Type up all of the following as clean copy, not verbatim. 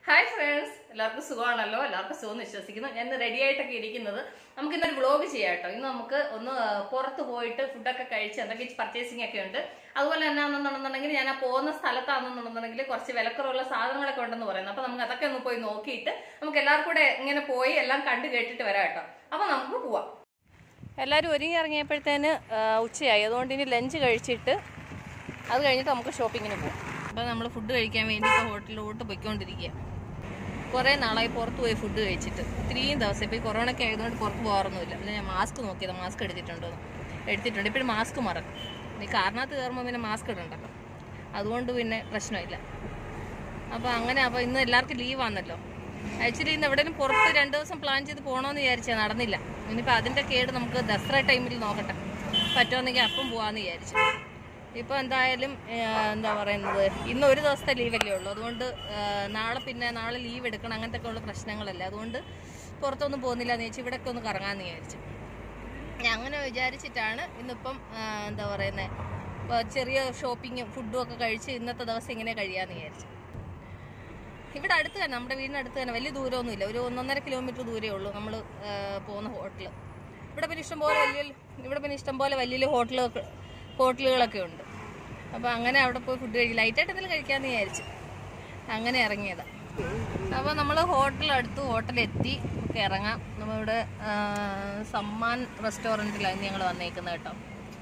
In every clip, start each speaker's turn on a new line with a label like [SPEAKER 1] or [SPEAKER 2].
[SPEAKER 1] Hi friends, എല്ലാവർക്കും സുഖമാണല്ലോ. എല്ലാവർക്കും സുഖം വിശ്വസിക്കുന്നു. ഞാൻ റെഡി ആയിട്ടൊക്കെ ഇരിക്കുന്നത്. നമുക്ക് ഇന്നൊരു വ്ളോഗ് ചെയ്യാം കേട്ടോ. ഇന്ന് നമുക്ക് ഒന്ന് പുറത്ത് പോയിട്ട് ഫുഡൊക്കെ കഴിച്ച് എന്തൊക്കെ പർച്ചേസിംഗ് ഒക്കെ ഉണ്ട്. അതുപോലെ തന്നെ ആണെന്നുണ്ടെന്നുണ്ടെങ്കിൽ ഞാൻ ആ പോകുന്ന സ്ഥലത്താണെന്നുണ്ടെന്നുണ്ടെങ്കിൽ കുറച്ച് വിലക്കുറവുള്ള സാധനങ്ങളൊക്കെ ഉണ്ടെന്ന് പറയുന്നത്. അപ്പൊ നമുക്ക് അതൊക്കെ ഒന്ന് പോയി നോക്കിയിട്ട് നമുക്ക് എല്ലാവർക്കും കൂടെ ഇങ്ങനെ പോയി എല്ലാം കണ്ടു കേട്ടിട്ട് വരാം കേട്ടോ. അപ്പൊ നമുക്ക് പോവാം. എല്ലാവരും ഒരുങ്ങി ഇറങ്ങിയപ്പോഴത്തേന് ഉച്ചയായി. അതുകൊണ്ട് ഇനി ലഞ്ച് കഴിച്ചിട്ട് അത് കഴിഞ്ഞിട്ട് നമുക്ക് ഷോപ്പിങ്ങിന് പോവാം. അപ്പോൾ നമ്മൾ ഫുഡ് കഴിക്കാൻ വേണ്ടി ഇപ്പോൾ ഹോട്ടലിലോട്ട് പോയിക്കൊണ്ടിരിക്കുക. കുറേ നാളായി പുറത്ത് പോയി ഫുഡ് കഴിച്ചിട്ട്. ഇത്രയും ദിവസം ഇപ്പോൾ ഈ കൊറോണയ്ക്ക് ആയതുകൊണ്ട് പുറത്ത് പോകാറൊന്നുമില്ല. പിന്നെ ഞാൻ മാസ്ക് നോക്കിയത്, മാസ്ക് എടുത്തിട്ടുണ്ട്. ഇപ്പോഴും മാസ്ക് മറക്കും. ഈ കാറിനകത്ത് കയറുമ്പോൾ പിന്നെ മാസ്ക് ഇടണ്ടല്ലോ, അതുകൊണ്ട് പിന്നെ പ്രശ്നമില്ല. അപ്പോൾ ഇന്ന് എല്ലാവർക്കും ലീവാണല്ലോ. ആക്ച്വലി ഇന്ന് എവിടെയും പുറത്ത് 2 ദിവസം പ്ലാൻ ചെയ്ത് പോകണമെന്ന് വിചാരിച്ചാൽ നടന്നില്ല. ഇനിയിപ്പോൾ അതിൻ്റെ കേട് നമുക്ക് ദസറ ടൈമിൽ നോക്കട്ടെ, പറ്റുമെന്നെങ്കിൽ അപ്പം പോകാമെന്ന് വിചാരിച്ചു. ഇപ്പോൾ എന്തായാലും എന്താ പറയുന്നത്, ഇന്ന് ഒരു ദിവസത്തെ ലീവല്ലേ ഉള്ളൂ. അതുകൊണ്ട് നാളെ ലീവ് എടുക്കണം, അങ്ങനത്തെ ഒക്കെ ഉള്ള പ്രശ്നങ്ങളല്ല. അതുകൊണ്ട് പുറത്തൊന്നും പോകുന്നില്ല എന്ന് ചോദിച്ചാൽ ഇവിടെയൊക്കെ ഒന്ന് കറങ്ങാമെന്ന് വിചാരിച്ചു. ഞാൻ അങ്ങനെ വിചാരിച്ചിട്ടാണ് ഇന്നിപ്പം എന്താ പറയുന്നത്, ചെറിയ ഷോപ്പിങ്ങും ഫുഡും ഒക്കെ കഴിച്ച് ഇന്നത്തെ ദിവസം ഇങ്ങനെ കഴിയാമെന്ന് വിചാരിച്ചു. ഇവിടെ അടുത്ത് തന്നെ, നമ്മുടെ വീടിനടുത്ത് തന്നെ, വലിയ ദൂരമൊന്നുമില്ല. ഒരു 1.5 കിലോമീറ്റർ ദൂരമേ ഉള്ളൂ നമ്മൾ പോകുന്ന ഹോട്ടൽ. ഇവിടെ പിന്നെ ഇഷ്ടംപോലെ വലിയ ഹോട്ടലുകളൊക്കെ ഉണ്ട്. അപ്പോൾ അങ്ങനെ അവിടെ പോയി ഫുഡ് കഴിക്കും, ലൈറ്റായിട്ട് എന്തെങ്കിലും കഴിക്കാമെന്ന് വിചാരിച്ചു. അങ്ങനെ ഇറങ്ങിയതാണ്. അപ്പോൾ നമ്മൾ ഹോട്ടലെത്തി. നമുക്ക് ഇറങ്ങാം. നമ്മളിവിടെ സമ്മാൻ റെസ്റ്റോറൻറ്റിലാണ് ഞങ്ങൾ വന്നേക്കുന്നത് കേട്ടോ.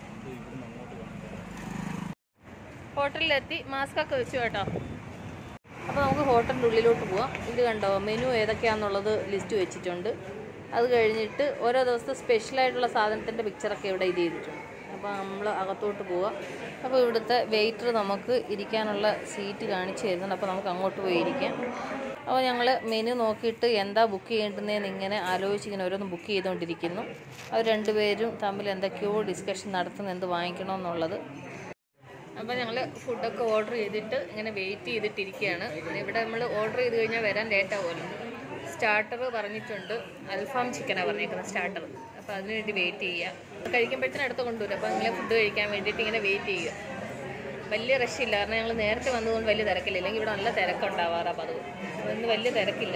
[SPEAKER 1] ഹോട്ടലിലെത്തി, മാസ്കൊക്കെ വെച്ചു കേട്ടോ. അപ്പോൾ നമുക്ക് ഹോട്ടലിൻ്റെ ഉള്ളിലോട്ട് പോവാം. ഇത് കണ്ടോ, മെനു ഏതൊക്കെയാണെന്നുള്ളത് ലിസ്റ്റ് വെച്ചിട്ടുണ്ട്. അത് കഴിഞ്ഞിട്ട് ഓരോ ദിവസത്തെ സ്പെഷ്യലായിട്ടുള്ള സാധനത്തിൻ്റെ പിക്ചറൊക്കെ ഇവിടെ ഇത് ചെയ്തിട്ടുണ്ട്. അപ്പോൾ നമ്മൾ അകത്തോട്ട് പോവാം. അപ്പോൾ ഇവിടുത്തെ വെയിറ്റർ നമുക്ക് ഇരിക്കാനുള്ള സീറ്റ് കാണിച്ചു തരുന്നുണ്ട്. അപ്പോൾ നമുക്ക് അങ്ങോട്ട് പോയി ഇരിക്കാം. അപ്പോൾ ഞങ്ങൾ മെനു നോക്കിയിട്ട് എന്താ ബുക്ക് ചെയ്യേണ്ടതെന്ന് ഇങ്ങനെ ആലോചിച്ചിങ്ങനെ ഓരോന്ന് ബുക്ക് ചെയ്തുകൊണ്ടിരിക്കുന്നു. അവർ രണ്ടുപേരും തമ്മിൽ എന്തൊക്കെയോ ഡിസ്കഷൻ നടത്തുന്നു, എന്ത് വാങ്ങിക്കണമെന്നുള്ളത്. അപ്പോൾ ഞങ്ങൾ ഫുഡൊക്കെ ഓർഡർ ചെയ്തിട്ട് ഇങ്ങനെ വെയിറ്റ് ചെയ്തിട്ടിരിക്കുകയാണ്. ഇവിടെ നമ്മൾ ഓർഡർ ചെയ്ത് കഴിഞ്ഞാൽ വരാൻ ലേറ്റാവുമല്ലോ. സ്റ്റാർട്ടർ പറഞ്ഞിട്ടുണ്ട്, അൽഫാം ചിക്കനാണ് പറഞ്ഞിരിക്കുന്നത് സ്റ്റാർട്ടർ. അപ്പോൾ അതിനുവേണ്ടി വെയിറ്റ് ചെയ്യുക. കഴിക്കുമ്പോഴത്തേനും അടുത്ത് കൊണ്ടുവരും. അപ്പോൾ ഞങ്ങൾ ഫുഡ് കഴിക്കാൻ വേണ്ടിയിട്ട് ഇങ്ങനെ വെയിറ്റ് ചെയ്യുക. വലിയ റഷില്ല, കാരണം ഞങ്ങൾ നേരത്തെ വന്നതുകൊണ്ട് വലിയ തിരക്കില്ല. ഇല്ലെങ്കിൽ ഇവിടെ നല്ല തിരക്കുണ്ടാവാറ്. അപ്പോൾ അതൊന്നും വലിയ തിരക്കില്ല.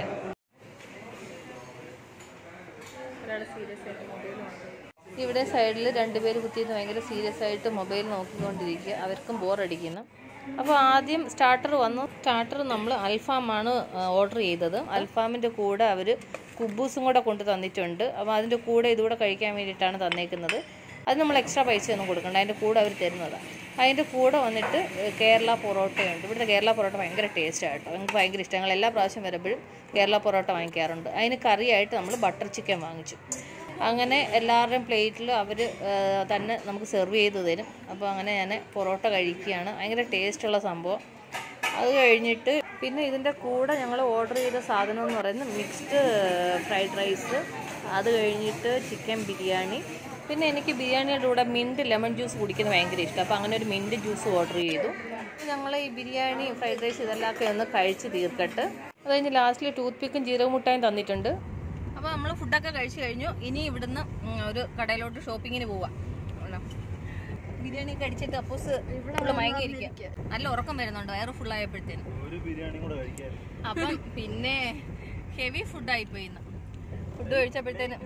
[SPEAKER 1] ഒരാൾ സീരിയസ് ആയിട്ട് മൊബൈൽ നോക്കും. ഇവിടെ സൈഡിൽ 2 പേര് കുത്തിയിരുന്ന് ഭയങ്കര സീരിയസ് ആയിട്ട് മൊബൈൽ നോക്കിക്കൊണ്ടിരിക്കുക. അവർക്കും ബോറടിക്കുന്നു. അപ്പോൾ ആദ്യം സ്റ്റാർട്ടർ വന്നു. സ്റ്റാർട്ടർ നമ്മൾ അൽഫാമാണ് ഓർഡർ ചെയ്തത്. അൽഫാമിൻ്റെ കൂടെ അവർ കുബൂസും കൂടെ കൊണ്ട് തന്നിട്ടുണ്ട്. അപ്പോൾ അതിൻ്റെ കൂടെ ഇതുകൂടെ കഴിക്കാൻ വേണ്ടിയിട്ടാണ് തന്നേക്കുന്നത്. അത് നമ്മൾ എക്സ്ട്രാ പൈസ ഒന്നും കൊടുക്കണ്ട, അതിൻ്റെ കൂടെ അവർ തരുന്നതാണ്. അതിൻ്റെ കൂടെ വന്നിട്ട് കേരള പൊറോട്ടയുണ്ട്. ഇവിടുത്തെ കേരള പൊറോട്ട ഭയങ്കര ടേസ്റ്റായിട്ടോ, എനിക്ക് ഭയങ്കര ഇഷ്ടം. ഞങ്ങൾ എല്ലാ പ്രാവശ്യം വരുമ്പോഴും കേരള പൊറോട്ട വാങ്ങിക്കാറുണ്ട്. അതിന് കറിയായിട്ട് നമ്മൾ ബട്ടർ ചിക്കൻ വാങ്ങിച്ചു. അങ്ങനെ എല്ലാവരുടെയും പ്ലേറ്റിൽ അവർ തന്നെ നമുക്ക് സെർവ് ചെയ്ത് തരും. അപ്പോൾ അങ്ങനെ ഞാൻ പൊറോട്ട കഴിക്കുകയാണ്. ഭയങ്കര ടേസ്റ്റുള്ള സംഭവം. അത് കഴിഞ്ഞിട്ട് പിന്നെ ഇതിൻ്റെ കൂടെ ഞങ്ങൾ ഓർഡർ ചെയ്ത സാധനം എന്ന് പറയുന്നത് മിക്സ്ഡ് ഫ്രൈഡ് റൈസ്, അത് കഴിഞ്ഞിട്ട് ചിക്കൻ ബിരിയാണി. പിന്നെ എനിക്ക് ബിരിയാണിയുടെ കൂടെ മിൻറ്റ് ലെമൺ ജ്യൂസ് കുടിക്കുന്നത് ഭയങ്കര ഇഷ്ടം. അപ്പോൾ അങ്ങനെ ഒരു മിൻറ്റ് ജ്യൂസ് ഓർഡർ ചെയ്തു. ഞങ്ങൾ ഈ ബിരിയാണി, ഫ്രൈഡ് റൈസ് ഇതെല്ലാമൊക്കെ ഒന്ന് കഴിച്ച് തീർക്കട്ടെ. അത് കഴിഞ്ഞ് ലാസ്റ്റിൽ ടൂത്ത് പിക്കും ജീരക മുട്ടായും തന്നിട്ടുണ്ട്. അപ്പോൾ നമ്മൾ ഫുഡൊക്കെ കഴിച്ച് കഴിഞ്ഞു. ഇനി ഇവിടുന്ന് ഒരു കടയിലോട്ട് ഷോപ്പിങ്ങിന് പോവാം. ബിരിയാണി ഒക്കെ അടിച്ചിട്ട് അപ്പോസ് ഫുള്ള് മയങ്ങിയിരിക്കുക. നല്ല ഉറക്കം വരുന്നുണ്ട് വയറ് ഫുള്ളായപ്പോഴത്തേനും. അപ്പം പിന്നെ ഹെവി ഫുഡായിപ്പോയി ഇന്ന്. ഫുഡ് കഴിച്ചപ്പോഴത്തേനും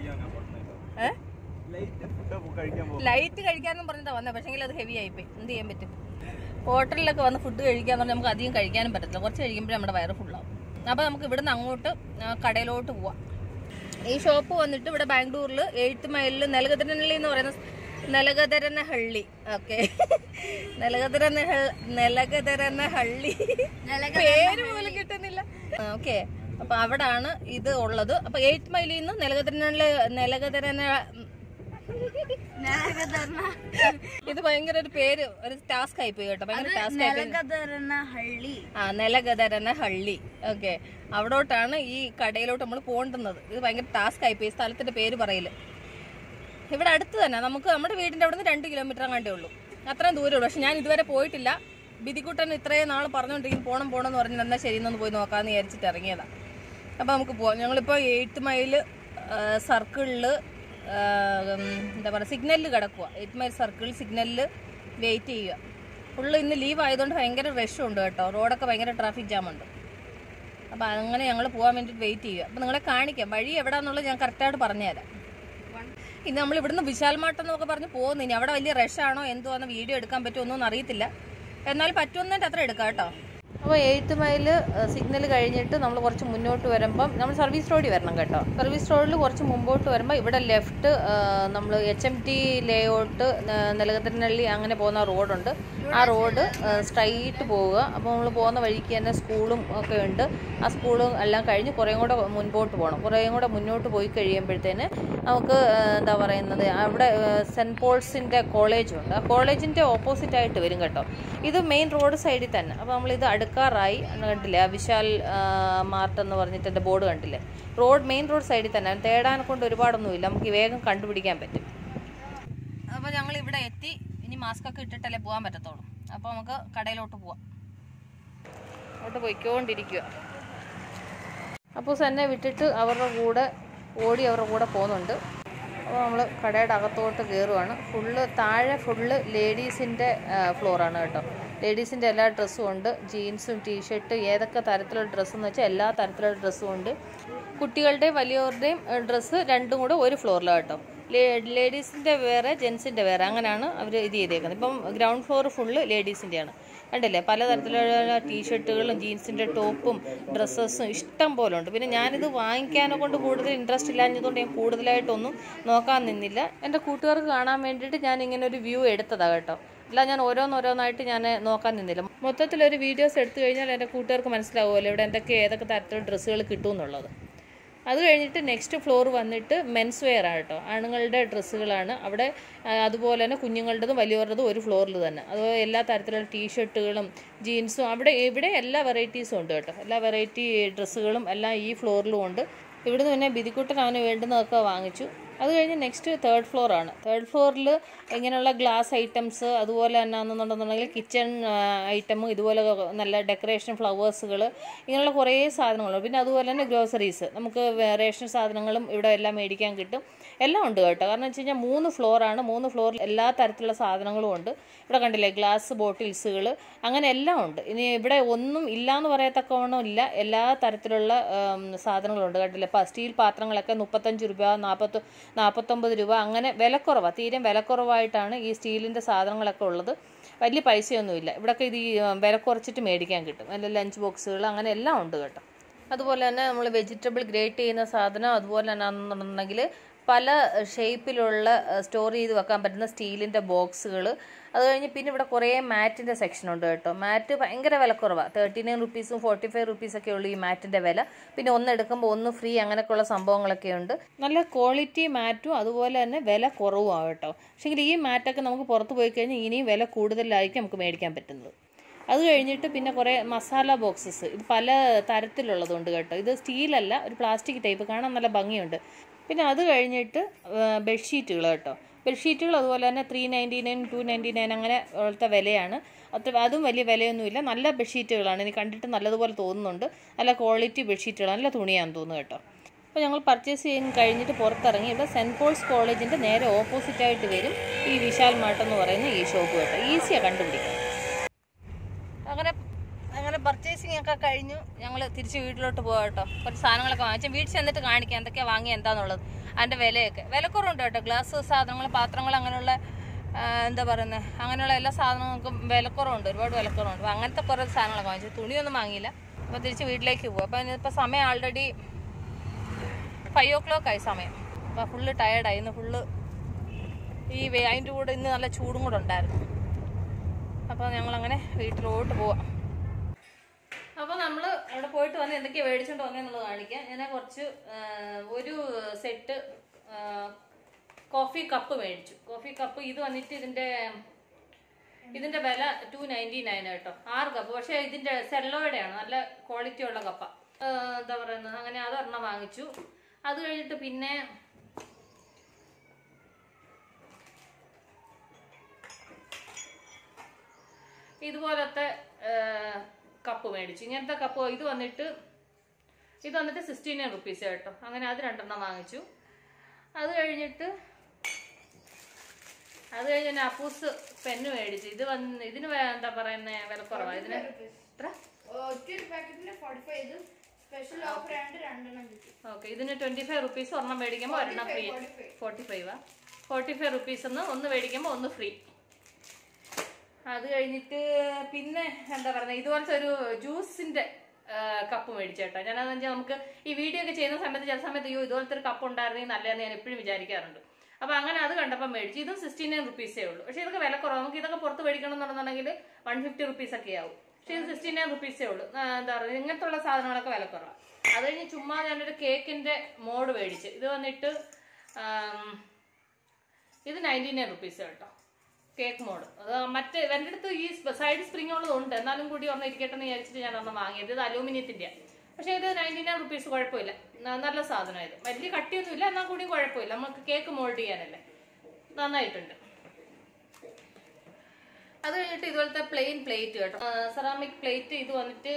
[SPEAKER 1] ലൈറ്റ് കഴിക്കാനും പറഞ്ഞിട്ടാണ് വന്നത്. പക്ഷേങ്കിൽ അത് ഹെവി ആയിപ്പോയി. എന്ത് ചെയ്യാൻ പറ്റും? ഹോട്ടലിലൊക്കെ വന്ന് ഫുഡ് കഴിക്കാന്ന് പറഞ്ഞാൽ നമുക്ക് അധികം കഴിക്കാനും പറ്റത്തില്ല. കുറച്ച് കഴിക്കുമ്പോഴേ നമ്മുടെ വയറ് ഫുള്ളാവും. അപ്പോൾ നമുക്ക് ഇവിടുന്ന് അങ്ങോട്ട് കടയിലോട്ട് പോവാം. ഈ ഷോപ്പ് വന്നിട്ട് ഇവിടെ ബാംഗ്ലൂരിൽ 8th മൈലിൽ നെലഗദരനഹള്ളി എന്ന് പറയുന്ന നെലഗദരനഹള്ളി. ഓക്കെ, നെലഗദരനഹള്ളി പേര് പോലും കിട്ടുന്നില്ല. ഓക്കെ, അപ്പൊ അവിടാണ് ഇത് ഉള്ളത്. അപ്പൊ 8th മൈലിൽ നിന്ന് ഇത് ഭയങ്കര ഒരു പേര്, ഒരു ടാസ്ക് ആയിപ്പോയി കേട്ടോ. ഭയങ്കര ടാസ്ക് ആയിപ്പോയി. നെലഗദരനഹള്ളി. ഓക്കെ, അവിടോട്ടാണ് ഈ കടയിലോട്ട് നമ്മൾ പോകേണ്ടുന്നത്. ഇത് ഭയങ്കര ടാസ്ക് ആയിപ്പോയി സ്ഥലത്തിന്റെ പേര് പറയില്ല. ഇവിടെ അടുത്ത് തന്നെ, നമുക്ക് നമ്മുടെ വീടിന്റെ അവിടെ നിന്ന് 2 കിലോമീറ്റർ അങ്ങാണ്ടേ ഉള്ളൂ. അത്രയും ദൂരമുള്ളൂ. പക്ഷെ ഞാൻ ഇതുവരെ പോയിട്ടില്ല. ബിദിക്കുട്ടൻ ഇത്രയും നാൾ പറഞ്ഞുകൊണ്ടിരിക്കും പോകണമെന്ന് പറഞ്ഞ് എന്നാൽ ശരിയെന്നൊന്ന് പോയി നോക്കാമെന്ന് വിചാരിച്ചിട്ട് ഇറങ്ങിയതാണ്. അപ്പോൾ നമുക്ക് പോവാം. ഞങ്ങളിപ്പോൾ 8th മൈൽ സർക്കിളിൽ എന്താ പറയുക, സിഗ്നലിൽ കിടക്കുക. 8th മൈൽ സർക്കിൾ സിഗ്നലിൽ വെയിറ്റ് ചെയ്യുക. ഫുള്ള് ഇന്ന് ലീവ് ആയതുകൊണ്ട് ഭയങ്കര റഷുണ്ട് കേട്ടോ. റോഡൊക്കെ ഭയങ്കര ട്രാഫിക് ജാമുണ്ട്. അപ്പം അങ്ങനെ ഞങ്ങൾ പോകാൻ വേണ്ടിയിട്ട് വെയിറ്റ് ചെയ്യുക. അപ്പം നിങ്ങളെ കാണിക്കാം, വഴി എവിടെയാണെന്നുള്ളത് ഞാൻ കറക്റ്റായിട്ട് പറഞ്ഞുതരാം. ഇന്ന് നമ്മൾ ഇവിടുന്ന് വിശാൽ മാർട്ട് എന്നൊക്കെ പറഞ്ഞ് പോകുന്നു. ഇനി അവിടെ വലിയ റഷാണോ എന്തുവാന്ന് വീഡിയോ എടുക്കാൻ പറ്റുമോ അറിയത്തില്ല. എന്നാലും പറ്റുമെന്നിട്ട് അത്ര എടുക്കാം കേട്ടോ. അപ്പോൾ 8th മൈൽ സിഗ്നൽ കഴിഞ്ഞിട്ട് നമ്മൾ കുറച്ച് മുന്നോട്ട് വരുമ്പം നമ്മൾ സർവീസ് റോഡിൽ വരണം കേട്ടോ. സർവീസ് റോഡിൽ കുറച്ച് മുമ്പോട്ട് വരുമ്പോൾ ഇവിടെ ലെഫ്റ്റ് നമ്മൾ HMT ലേഔട്ട് നെലകത്തിനള്ളി അങ്ങനെ പോകുന്ന റോഡുണ്ട്. ആ റോഡ് സ്ട്രൈറ്റ് പോവുക. അപ്പോൾ നമ്മൾ പോകുന്ന വഴിക്ക് തന്നെ സ്കൂളും ഒക്കെ ഉണ്ട്. ആ സ്കൂളും എല്ലാം കഴിഞ്ഞ് കുറേയും കൂടെ മുൻപോട്ട് പോകണം. കുറേയും കൂടെ മുന്നോട്ട് പോയി കഴിയുമ്പോഴത്തേന് നമുക്ക് എന്താ പറയുന്നത്, അവിടെ സെൻറ്റ് പോൾസിൻ്റെ കോളേജുണ്ട്. ആ കോളേജിൻ്റെ ഓപ്പോസിറ്റായിട്ട് വരും കേട്ടോ. ഇത് മെയിൻ റോഡ് സൈഡിൽ തന്നെ. അപ്പോൾ നമ്മളിത് അടുക്കാറായി കണ്ടില്ലേ, വിശാൽ മാർട്ട് എന്ന് പറഞ്ഞിട്ട് എൻ്റെ ബോർഡ് കണ്ടില്ലേ. മെയിൻ റോഡ് സൈഡിൽ തന്നെ, തേടാനെ കൊണ്ട് ഒരുപാടൊന്നുമില്ല, നമുക്ക് വേഗം കണ്ടുപിടിക്കാൻ പറ്റും. അപ്പോൾ ഞങ്ങൾ ഇവിടെ എത്തി. ഇനി മാസ്ക് ഒക്കെ ഇട്ടിട്ടല്ലേ പോകാൻ പറ്റത്തുള്ളൂ. അപ്പോൾ നമുക്ക് കടയിലോട്ട് പോവാം. അങ്ങോട്ട് പോയിക്കൊണ്ടിരിക്കുക. അപ്പോൾ തന്നെ വിട്ടിട്ട് അവരുടെ കൂടെ പോകുന്നുണ്ട്. അപ്പോൾ നമ്മൾ കടയുടെ അകത്തോട്ട് കയറുവാണ്. താഴെ ഫുള്ള് ലേഡീസിൻ്റെ ഫ്ലോറാണ് കേട്ടോ. ലേഡീസിൻ്റെ എല്ലാ ഡ്രസ്സും ഉണ്ട്. ജീൻസും ടീഷർട്ട് ഏതൊക്കെ തരത്തിലുള്ള ഡ്രസ്സെന്ന് വെച്ചാൽ എല്ലാ തരത്തിലുള്ള ഡ്രസ്സും ഉണ്ട്. കുട്ടികളുടെയും വലിയവരുടെയും ഡ്രസ്സ് രണ്ടും കൂടെ ഒരു ഫ്ലോറിലാണ് കേട്ടോ. ലേഡീസിൻ്റെ വേറെ ജെൻസിൻ്റെ വേറെ അങ്ങനെയാണ് അവർ ഇത് ചെയ്തേക്കുന്നത്. ഇപ്പം ഗ്രൗണ്ട് ഫ്ലോർ ഫുള്ള് ലേഡീസിൻ്റെയാണ്. കണ്ടില്ലേ, പലതരത്തിലുള്ള ടീഷർട്ടുകളും ജീൻസിൻ്റെ ടോപ്പും ഡ്രസ്സസും ഇഷ്ടം പോലെ ഉണ്ട്. പിന്നെ ഞാനിത് വാങ്ങിക്കാനെ കൊണ്ട് കൂടുതൽ ഇൻട്രസ്റ്റ് ഇല്ലാഞ്ഞതുകൊണ്ട് ഞാൻ കൂടുതലായിട്ടൊന്നും നോക്കാൻ നിന്നില്ല. എൻ്റെ കൂട്ടുകാർക്ക് കാണാൻ വേണ്ടിയിട്ട് ഞാൻ ഇങ്ങനെ ഒരു വ്യൂ എടുത്തതാണ് കേട്ടോ. അല്ല, ഞാൻ ഓരോന്നായിട്ട് ഞാൻ നോക്കാൻ നിന്നില്ല. മൊത്തത്തിലൊരു വീഡിയോസ് എടുത്തു കഴിഞ്ഞാൽ എൻ്റെ കൂട്ടുകാർക്ക് മനസ്സിലാവുമല്ലോ ഇവിടെ ഏതൊക്കെ തരത്തിലുള്ള ഡ്രസ്സുകൾ കിട്ടും എന്നുള്ളത്. അത് കഴിഞ്ഞിട്ട് നെക്സ്റ്റ് ഫ്ലോർ വന്നിട്ട് മെൻസ് വെയർ ആണ് കേട്ടോ. ആണുങ്ങളുടെ ഡ്രസ്സുകളാണ് അവിടെ. അതുപോലെ തന്നെ കുഞ്ഞുങ്ങളുടേതും വലിയവരുടേതും ഒരു ഫ്ലോറിൽ തന്നെ. അതുപോലെ എല്ലാ തരത്തിലുള്ള ടീഷർട്ടുകളും ജീൻസും ഇവിടെ എല്ലാ വെറൈറ്റീസും ഉണ്ട് കേട്ടോ. എല്ലാ വെറൈറ്റി ഡ്രസ്സുകളും എല്ലാം ഈ ഫ്ലോറിലും ഉണ്ട്. ഇവിടുന്ന് പിന്നെ ബിദിക്കുട്ടൻ അവന് വേണ്ടുന്നതൊക്കെ വാങ്ങിച്ചു. അത് കഴിഞ്ഞ് നെക്സ്റ്റ് 3rd ഫ്ലോറാണ്. 3rd ഫ്ലോറിൽ ഇങ്ങനെയുള്ള ഗ്ലാസ് ഐറ്റംസ്, അതുപോലെ തന്നെ എന്നുണ്ടെന്നുണ്ടെങ്കിൽ കിച്ചൺ ഐറ്റമും ഇതുപോലെ നല്ല ഡെക്കറേഷൻ ഫ്ലവേഴ്സുകൾ, ഇങ്ങനെയുള്ള കുറേ സാധനങ്ങളുണ്ട്. പിന്നെ അതുപോലെ തന്നെ ഗ്രോസറീസ്, നമുക്ക് റേഷൻ സാധനങ്ങളും ഇവിടെ എല്ലാം മേടിക്കാൻ കിട്ടും. എല്ലാം ഉണ്ട് കേട്ടോ. കാരണം വെച്ച് കഴിഞ്ഞാൽ 3 ഫ്ലോറാണ്. 3 ഫ്ലോറിൽ എല്ലാ തരത്തിലുള്ള സാധനങ്ങളും ഉണ്ട്. ഇവിടെ കണ്ടില്ലേ, ഗ്ലാസ് ബോട്ടിൽസുകൾ അങ്ങനെ എല്ലാം ഉണ്ട്. ഇനി ഇവിടെ ഒന്നും ഇല്ലയെന്ന് പറയത്തക്കവണ്ണം ഇല്ല, എല്ലാ തരത്തിലുള്ള സാധനങ്ങളുണ്ട്. കണ്ടില്ലേ, സ്റ്റീൽ പാത്രങ്ങളൊക്കെ 35 രൂപ, 49 രൂപ അങ്ങനെ വിലക്കുറവാണ്. തീരെ വിലക്കുറവായിട്ടാണ് ഈ സ്റ്റീലിൻ്റെ സാധനങ്ങളൊക്കെ ഉള്ളത്. വലിയ പൈസയൊന്നുമില്ല. ഇവിടെയൊക്കെ ഇത് വില കുറച്ചിട്ട് മേടിക്കാൻ കിട്ടും. നല്ല ലഞ്ച് ബോക്സുകൾ അങ്ങനെ എല്ലാം ഉണ്ട് കേട്ടോ. അതുപോലെ തന്നെ നമ്മൾ വെജിറ്റബിൾ ഗ്രേറ്റ് ചെയ്യുന്ന സാധനം, അതുപോലെ തന്നെ ആണെന്നുണ്ടെങ്കിൽ പല ഷേപ്പിലുള്ള സ്റ്റോർ ചെയ്ത് വെക്കാൻ പറ്റുന്ന സ്റ്റീലിൻ്റെ ബോക്സുകൾ. അത് കഴിഞ്ഞ് പിന്നെ ഇവിടെ കുറേ മാറ്റിൻ്റെ സെക്ഷനുണ്ട് കേട്ടോ. മാറ്റ് ഭയങ്കര വിലക്കുറവാണ്. 39 റുപ്പീസും 45 റുപ്പീസൊക്കെ ഉള്ളൂ ഈ മാറ്റിൻ്റെ വില. പിന്നെ ഒന്ന് എടുക്കുമ്പോൾ ഒന്ന് ഫ്രീ അങ്ങനെയൊക്കെയുള്ള സംഭവങ്ങളൊക്കെ ഉണ്ട്. നല്ല ക്വാളിറ്റി മാറ്റും അതുപോലെ തന്നെ വില കുറവുമാണ് കേട്ടോ. പക്ഷേങ്കിൽ ഈ മാറ്റൊക്കെ നമുക്ക് പുറത്ത് പോയി കഴിഞ്ഞാൽ ഇനിയും വില കൂടുതലായിരിക്കും നമുക്ക് മേടിക്കാൻ പറ്റുന്നത്. അത് കഴിഞ്ഞിട്ട് പിന്നെ കുറേ മസാല ബോക്സസ്, ഇത് പല തരത്തിലുള്ളതുണ്ട് കേട്ടോ. ഇത് സ്റ്റീലല്ല, ഒരു പ്ലാസ്റ്റിക് ടൈപ്പ്, കാണാൻ നല്ല ഭംഗിയുണ്ട്. പിന്നെ അത് കഴിഞ്ഞിട്ട് ബെഡ്ഷീറ്റുകൾ കേട്ടോ. ബെഡ്ഷീറ്റുകൾ അതുപോലെ തന്നെ 399, 299 അങ്ങനെ പോലത്തെ വിലയാണ്. അതും വലിയ വിലയൊന്നുമില്ല. നല്ല ബെഡ്ഷീറ്റുകളാണ്. എനിക്ക് കണ്ടിട്ട് നല്ലതുപോലെ തോന്നുന്നുണ്ട്. നല്ല ക്വാളിറ്റി ബെഡ്ഷീറ്റുകളാണ്, നല്ല തുണിയാണെന്ന് തോന്നുന്നു കേട്ടോ. അപ്പോൾ ഞങ്ങൾ പർച്ചേസ് ചെയ്യാൻ കഴിഞ്ഞിട്ട് പുറത്തിറങ്ങി. ഇവിടെ സെൻറ്റ് പോൾസ് കോളേജിൻ്റെ നേരെ ഓപ്പോസിറ്റായിട്ട് വരും ഈ വിശാൽ മാർട്ട് എന്ന് പറയുന്ന ഈ ഷോപ്പ് കേട്ടോ. ഈസിയാണ് കണ്ടുപിടിക്കാം. അങ്ങനെ പർച്ചേസിങ് ഒക്കെ കഴിഞ്ഞു. ഞങ്ങൾ തിരിച്ച് വീട്ടിലോട്ട് പോകാം കേട്ടോ. കുറച്ച് സാധനങ്ങളൊക്കെ വാങ്ങിച്ചാൽ വീട്ടിൽ ചെന്നിട്ട് കാണിക്കാം എന്തൊക്കെയാണ് വാങ്ങിയത് എന്താണെന്നുള്ളത്. അതിൻ്റെ വിലയൊക്കെ വിലക്കുറവുണ്ട് കേട്ടോ. ഗ്ലാസ് സാധനങ്ങൾ, പാത്രങ്ങൾ, അങ്ങനെയുള്ള എന്താ പറയുന്നത്, അങ്ങനെയുള്ള എല്ലാ സാധനങ്ങൾക്കും വിലക്കുറവുണ്ട്, ഒരുപാട് വിലക്കുറവുണ്ട്. അപ്പോൾ അങ്ങനത്തെ കുറേ സാധനങ്ങളൊക്കെ വാങ്ങിച്ചു. തുണിയൊന്നും വാങ്ങിയില്ല. അപ്പോൾ തിരിച്ച് വീട്ടിലേക്ക് പോകും. അപ്പോൾ ഇന്നിപ്പോൾ സമയം ആൾറെഡി 5 o'clock ആയി സമയം. അപ്പോൾ ഫുള്ള് ടയേർഡായി. ഇന്ന് ഫുള്ള് അതിൻ്റെ കൂടെ ഇന്ന് നല്ല ചൂടും കൂടെ ഉണ്ടായിരുന്നു. അപ്പോൾ ഞങ്ങളങ്ങനെ വീട്ടിലോട്ട് പോവാം. അപ്പോൾ നമ്മൾ അവിടെ പോയിട്ട് വന്ന് എന്തൊക്കെയാണ് മേടിച്ചുകൊണ്ട് വന്നതെന്നുള്ളത് കാണിക്കാം. ഞാൻ കുറച്ച് ഒരു സെറ്റ് കോഫി കപ്പ് മേടിച്ചു. കോഫി കപ്പ് ഇത് വന്നിട്ട് ഇതിന്റെ വില 299 കേട്ടോ. 6 കപ്പ്. പക്ഷേ ഇതിന്റെ സെല്ലോയുടെയാണ്, നല്ല ക്വാളിറ്റി ഉള്ള കപ്പ. എന്താ പറയുന്നത്, അങ്ങനെ അതൊരെണ്ണം വാങ്ങിച്ചു. അത് കഴിഞ്ഞിട്ട് പിന്നെ ഇതുപോലത്തെ കപ്പ് മേടിച്ചു. ഇങ്ങനത്തെ കപ്പ് ഇത് വന്നിട്ട് 16 റുപ്പീസ് കേട്ടോ. അങ്ങനെ അത് 2 വാങ്ങിച്ചു. അത് കഴിഞ്ഞ് ഞാൻ അപ്പൂസ് പെന്ന് മേടിച്ചു. ഇതിന് എന്താ പറയുന്നത്, വില കുറവാണ്. ഇതിന് എത്ര? ഓക്കെ, ഇതിന് 25 റുപ്പീസ് ഒരെണ്ണം മേടിക്കുമ്പോൾ ഒരെണ്ണം ഫ്രീ. 45 റുപ്പീസ് ഒന്ന് മേടിക്കുമ്പോൾ ഒന്ന് ഫ്രീ. അത് കഴിഞ്ഞിട്ട് പിന്നെ എന്താ പറയുക, ഇതുപോലത്തെ ഒരു ജ്യൂസിന്റെ കപ്പ് മേടിച്ചേട്ടോ. ഞാനതെന്ന് വെച്ചാൽ നമുക്ക് ഈ വീഡിയോ ഒക്കെ ചെയ്യുന്ന സമയത്ത് ചില സമയത്ത് ഇതുപോലത്തെ ഒരു കപ്പ് ഉണ്ടായിരുന്നെങ്കിൽ നല്ലതെന്ന് ഞാൻ എപ്പോഴും വിചാരിക്കാറുണ്ട്. അപ്പൊ അങ്ങനെ അത് കണ്ടപ്പോൾ മേടിച്ചു. ഇതും 69 റുപ്പീസേ ഉള്ളൂ. പക്ഷെ ഇതൊക്കെ വില കുറവ്. നമുക്ക് ഇതൊക്കെ പുറത്ത് മേടിക്കണം എന്നുണ്ടെന്നുണ്ടെങ്കിൽ 150 റുപ്പീസ് ഒക്കെ ആവും. പക്ഷെ ഇത് 69 റുപ്പീസേ ഉള്ളൂ. എന്താ പറയുക, ഇങ്ങനത്തെ ഉള്ള സാധനങ്ങളൊക്കെ വില കുറവാണ്. അത് കഴിഞ്ഞ് ചുമ്മാ ഞാനൊരു കേക്കിന്റെ മോഡ് മേടിച്ച്. ഇത് വന്നിട്ട് ഇത് 99 റുപ്പീസ് കേട്ടോ, കേക്ക് മോഡ്. അത് മറ്റേ എൻ്റെ അടുത്ത് ഈ സൈഡ് സ്പ്രിംഗ് ഉള്ളതുണ്ട്, എന്നാലും കൂടി ഒരെണ്ണം ഇരിക്കട്ടെ എന്ന് വിചാരിച്ചിട്ട് ഞാൻ ഒരെണ്ണം വാങ്ങിയത്. ഇത് അലൂമിനിയത്തിന്റെ. പക്ഷെ ഇത് 99 റുപ്പീസ് കുഴപ്പമില്ല, നല്ല സാധനം. ഇത് വലിയ കട്ടിയൊന്നുമില്ല, എന്നാൽ കൂടി കുഴപ്പമില്ല. നമുക്ക് കേക്ക് മോൾഡ് ചെയ്യാനല്ലേ, നന്നായിട്ടുണ്ട്. അത് കഴിഞ്ഞിട്ട് ഇതുപോലത്തെ പ്ലെയിൻ പ്ലേറ്റ് കേട്ടോ, സെറാമിക് പ്ലേറ്റ്. ഇത് വന്നിട്ട്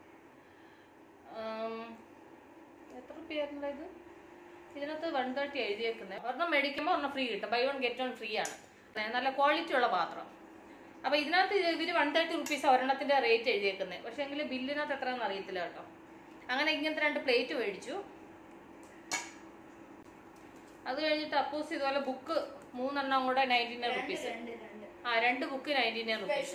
[SPEAKER 1] എത്ര റുപ്യായിരുന്നു ഇത്? ഇതിനകത്ത് 130 എഴുതിയേക്കുന്നത്. ഒരെണ്ണം മേടിക്കുമ്പോൾ ഒരെണ്ണം ഫ്രീ കിട്ടും. ബൈ 1 ഗെറ്റ് 1 ഫ്രീ ആണ്. നല്ല ക്വാളിറ്റി ഉള്ള പാത്രം. അപ്പൊ ഇതിനകത്ത് ഇവര് 130 റുപ്പീസ് ഒരെണ്ണത്തിന്റെ റേറ്റ് എഴുതിയേക്കുന്നത്. പക്ഷെ എങ്കിൽ ബില്ലിനകത്ത് എത്രയാണെന്ന് അറിയത്തില്ല കേട്ടോ. അങ്ങനെ ഇങ്ങനത്തെ 2 പ്ലേറ്റ് മേടിച്ചു. അത് കഴിഞ്ഞിട്ട് അപ്പോസ് ഇതുപോലെ ബുക്ക് 3 എണ്ണം കൂടെ 99 റുപ്പീസ്. 2 book 99 rupees.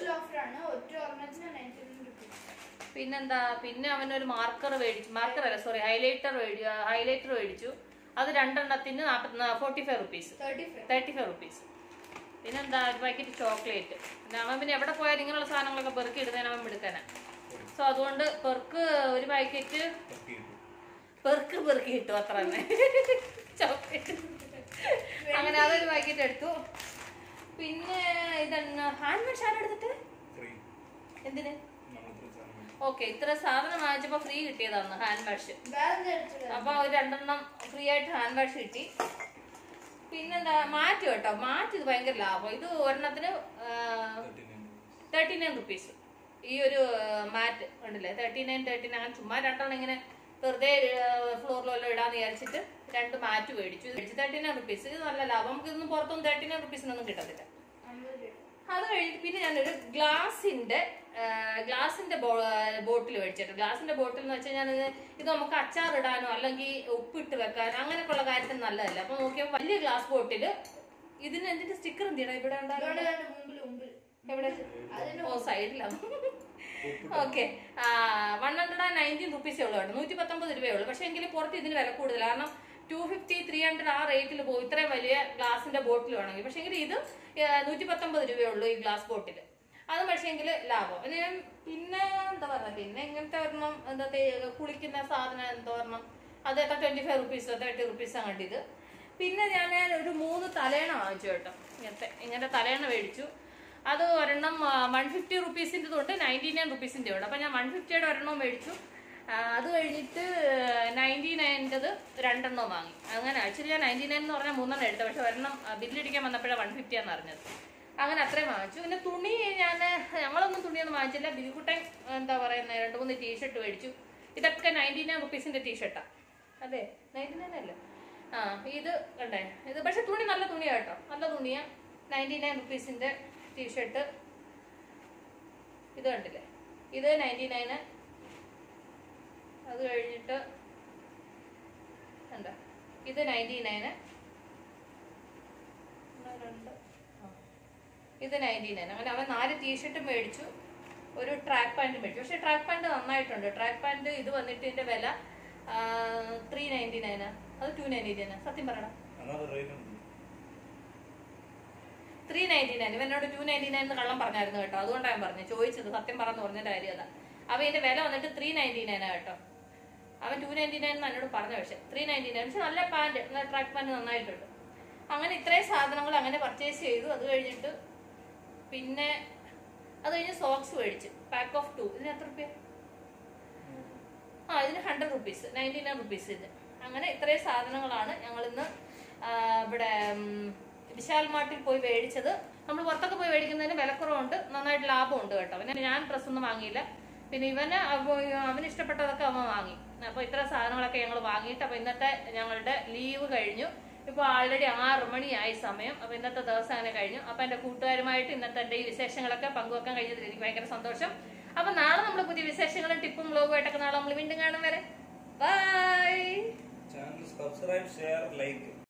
[SPEAKER 1] പിന്നെന്താ, പിന്നെ അവനൊരു മാർക്കർ മേടിച്ചു. മാർക്കർ അല്ല, സോറി, ഹൈലൈറ്റർ മേടിച്ചു. അത് 2 എണ്ണത്തിന് 45 റുപ്പീസ്, 35 റുപ്പീസ്. പിന്നെന്താ, ഒരു പാക്കറ്റ് ചോക്ലേറ്റ്. പിന്നെ അവൻ പിന്നെ എവിടെ പോയാലും ഇങ്ങനെയുള്ള സാധനങ്ങളൊക്കെ പെറുക്കി ഇടുന്നതിന് അവൻ എടുക്കാനാ. സോ അതുകൊണ്ട് ഒരു പാക്കറ്റ് പെറുക്കി കിട്ടും, അത്ര തന്നെ ചോക്ലേറ്റ്. അങ്ങനെ അതൊരു പാക്കറ്റ് എടുത്തു. പിന്നെ ഇതെന്നാ, ഹാൻഡ് വാഷ് എടുത്തിട്ട് എന്തിന്? ഓക്കെ, ഇത്ര സാധനം വാങ്ങിച്ചപ്പോ ഫ്രീ കിട്ടിയതാണ് ഹാൻഡ് വാഷ്. അപ്പൊ ഒരു 2 എണ്ണം ഫ്രീ ആയിട്ട് ഹാൻഡ് വാഷ് കിട്ടി. പിന്നെന്താ, മാറ്റ് കേട്ടോ. മാറ്റ് ഇത് ഭയങ്കര ലാഭം. ഇത് ഒരെണ്ണത്തിന് 39 റുപ്പീസ്. ഈ ഒരു മാറ്റ് ഉണ്ടല്ലേ, 39 അങ്ങനെ ചുമ്മാ 2 എണ്ണം ഇങ്ങനെ വെറുതെ ഫ്ലോറിലെല്ലാം ഇടാന്ന് വിചാരിച്ചിട്ട് 2 മാറ്റ് മേടിച്ചു. 39 റുപ്പീസ്. ഇത് നല്ല ലാഭം. നമുക്ക് ഇതൊന്നും പുറത്തൊന്നും 39 റുപ്പീസിനൊന്നും കിട്ടത്തില്ല. അത് കഴിഞ്ഞിട്ട് പിന്നെ ഞാനൊരു ഗ്ലാസിന്റെ ബോട്ടിൽ മേടിച്ചിട്ട്. ഗ്ലാസിന്റെ ബോട്ടിൽ എന്ന് വെച്ചാൽ ഞാൻ ഇത് നമുക്ക് അച്ചാർ ഇടാനോ അല്ലെങ്കിൽ ഉപ്പിട്ട് വെക്കാനോ അങ്ങനെയൊക്കെ ഉള്ള കാര്യത്തിന് നല്ലതല്ല. അപ്പൊ നോക്കിയപ്പോ വലിയ ഗ്ലാസ് ബോട്ടില്. ഇതിന് എന്തിന്റെ സ്റ്റിക്കർ എന്തിനാ ഇവിടെ എവിടെ? ഓ, സൈഡിലാണ്. ഓക്കെ, 119 റുപ്പീസേ ഉള്ളൂ കേട്ടോ, 119 രൂപയേ ഉള്ളൂ. പക്ഷെ എങ്കിലും പുറത്ത് ഇതിന് വില കൂടുതൽ. കാരണം 250, 300 ആ റേറ്റിൽ പോകും ഇത്രയും വലിയ ഗ്ലാസിന്റെ ബോട്ടിൽ വേണമെങ്കിൽ. പക്ഷെ എങ്കിൽ ഇത് 119 രൂപയേ ഉള്ളൂ ഈ ഗ്ലാസ് ബോട്ടിൽ. അത് പക്ഷേ എങ്കിൽ ലാഭം. പിന്നെ എന്താ പറയുക, പിന്നെ ഇങ്ങനത്തെ ഒരെണ്ണം എന്താ കുളിക്കുന്ന സാധനം എന്താ പറഞ്ഞാൽ അതൊക്കെ 25 റുപ്പീസോ 30 റുപ്പീസോ കണ്ടിത്. പിന്നെ ഞാൻ ഒരു 3 തലേണ വാങ്ങിച്ചു കേട്ടോ. ഇങ്ങനത്തെ തലേണ മേടിച്ചു. അത് ഒരെണ്ണം 150 റുപ്പീസിൻ്റെ ഉണ്ട്, 99 റുപ്പീസിൻ്റെ ഉണ്ട്. അപ്പം ഞാൻ 150യുടെ ഒരെണ്ണം മേടിച്ചു. അത് കഴിഞ്ഞിട്ട് 99ൻ്റെത് 2 എണ്ണം വാങ്ങി. അങ്ങനെ ആക്ച്വലി ഞാൻ 99 എന്ന് പറഞ്ഞാൽ 3 എണ്ണം എടുത്തത്. പക്ഷെ ഒരെണ്ണം ബില്ലടിക്കാൻ വന്നപ്പോഴാണ് 150 ആണെന്ന് അറിഞ്ഞത്. അങ്ങനെ അത്രയും വാങ്ങിച്ചു. പിന്നെ തുണി ഞങ്ങളൊന്നും തുണിയൊന്നും വാങ്ങിച്ചില്ല. ബിൽക്കുട്ടൻ എന്താ പറയുന്നത് 2-3 ടീഷർട്ട് മേടിച്ചു. ഇതൊക്കെ 99 റുപ്പീസിൻ്റെ ടീഷർട്ടാണ്. അതെ, 99 അല്ലേ? ഇത് കണ്ടേ, ഇത് പക്ഷെ തുണി നല്ല തുണിയാണ് കേട്ടോ, നല്ല തുണിയാണ്. 99 റുപ്പീസിൻ്റെ ടീഷർട്ട്. ഇത് കണ്ടില്ലേ, ഇത് 99. അത് കഴിഞ്ഞിട്ട് എന്താ, ഇത് 99. ഇത് 99. അങ്ങനെ അവൻ 4 ടീഷർട്ടും മേടിച്ചു, ഒരു ട്രാക്ക് പാൻറ്റും മേടിച്ചു. പക്ഷെ ട്രാക്ക് പാൻറ്റ് നന്നായിട്ടുണ്ട്. ട്രാക്ക് പാൻറ്റ് ഇത് വന്നിട്ട് ഇതിന്റെ വില 399. അത് 299. സത്യം പറയണം, 399. ഇവനോട് 299 എന്ന് കള്ളം പറഞ്ഞായിരുന്നു കേട്ടോ. അതുകൊണ്ടാണ് ഞാൻ പറഞ്ഞു, ചോദിച്ചത് സത്യം പറഞ്ഞു പറഞ്ഞതിന്റെ കാര്യം അതാ. അപ്പൊ ഇതിന്റെ വില വന്നിട്ട് 399 കേട്ടോ. അവൻ 299 എന്ന് എന്നോട് പറഞ്ഞു. പക്ഷെ 399. പക്ഷെ നല്ല പാൻറ്, നല്ല ട്രാക്ക് പാൻറ് നന്നായിട്ടുണ്ട്. അങ്ങനെ ഇത്രയും സാധനങ്ങൾ അങ്ങനെ പർച്ചേസ് ചെയ്തു. അത് കഴിഞ്ഞിട്ട് പിന്നെ അത് കഴിഞ്ഞ് സോക്സ് മേടിച്ചു, പാക്ക് ഓഫ് 2. ഇതിന് എത്ര റുപ്യ? ഇതിന് 100 റുപ്പീസ്, 99 റുപ്പീസ് ഇത്. അങ്ങനെ ഇത്രയും സാധനങ്ങളാണ് ഞങ്ങൾ ഇന്ന് ഇവിടെ വിശാൽ മാർട്ടിൽ പോയി മേടിച്ചത്. നമ്മൾ പുറത്തൊക്കെ പോയി മേടിക്കുന്നതിന് വിലക്കുറവുണ്ട്, നന്നായിട്ട് ലാഭമുണ്ട് കേട്ടോ. പിന്നെ ഞാൻ ഡ്രസ്സൊന്നും വാങ്ങിയില്ല. പിന്നെ അവന് ഇഷ്ടപ്പെട്ടതൊക്കെ അവൻ വാങ്ങി. അപ്പൊ ഇത്ര സാധനങ്ങളൊക്കെ ഞങ്ങൾ വാങ്ങിയിട്ട് അപ്പൊ ഇന്നത്തെ ഞങ്ങളുടെ ലീവ് കഴിഞ്ഞു. ഇപ്പൊ ആൾറെഡി 6 മണിയായി സമയം. അപ്പൊ ഇന്നത്തെ ദിവസം അങ്ങനെ കഴിഞ്ഞു. അപ്പൊ എന്റെ കൂട്ടുകാരുമായിട്ട് ഇന്നത്തെ എന്റെ ഈ വിശേഷങ്ങളൊക്കെ പങ്കുവെക്കാൻ കഴിഞ്ഞതിൽ എനിക്ക് ഭയങ്കര സന്തോഷം. അപ്പൊ നാളെ നമ്മൾ പുതിയ വിശേഷങ്ങളും ടിപ്പും വ്ലോഗുമായിട്ടൊക്കെ നാളെ നമ്മൾ വീണ്ടും കാണും വരെ. Bye.
[SPEAKER 2] Channel subscribe, share, like.